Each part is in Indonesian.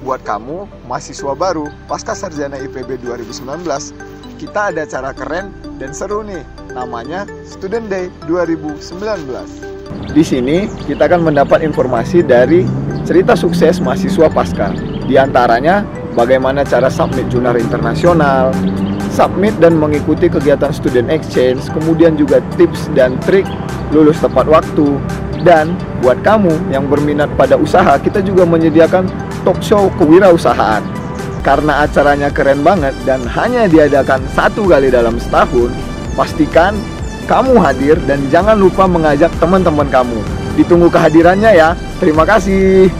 buat kamu, mahasiswa baru, pasca sarjana IPB 2019, kita ada acara keren dan seru nih, namanya Student Day 2019. Di sini kita akan mendapat informasi dari cerita sukses mahasiswa pasca. Di antaranya, bagaimana cara submit jurnal internasional, submit dan mengikuti kegiatan student exchange, kemudian juga tips dan trik lulus tepat waktu. Dan buat kamu yang berminat pada usaha, kita juga menyediakan talk show kewirausahaan. Karena acaranya keren banget dan hanya diadakan 1 kali dalam setahun, pastikan kamu hadir dan jangan lupa mengajak teman-teman kamu. Ditunggu kehadirannya ya. Terima kasih.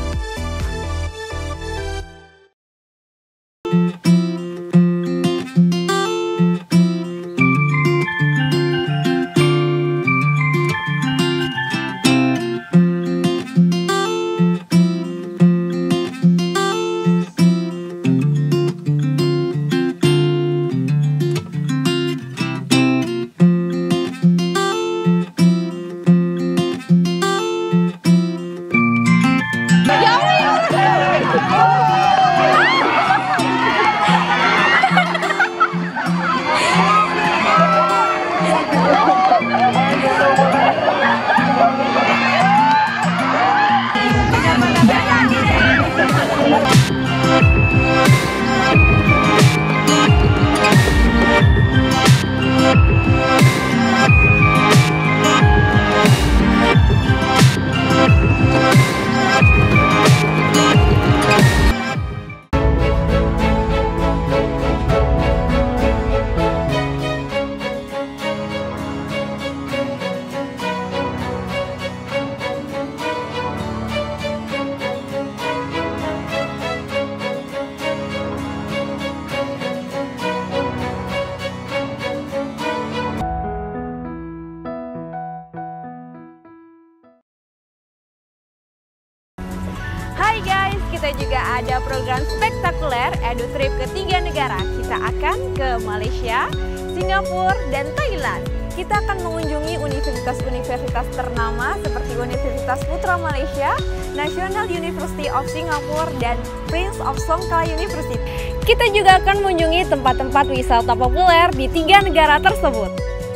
Hai guys, kita juga ada program spektakuler EduTrip ke 3 negara. Kita akan ke Malaysia, Singapura, dan Thailand. Kita akan mengunjungi universitas-universitas ternama seperti Universitas Putra Malaysia, National University of Singapore, dan Prince of Songkhla University. Kita juga akan mengunjungi tempat-tempat wisata populer di 3 negara tersebut.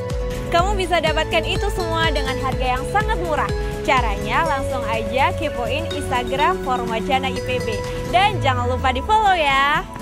Kamu bisa dapatkan itu semua dengan harga yang sangat murah. Caranya langsung aja kepoin Instagram Forum Wacana IPB. Dan jangan lupa di follow ya.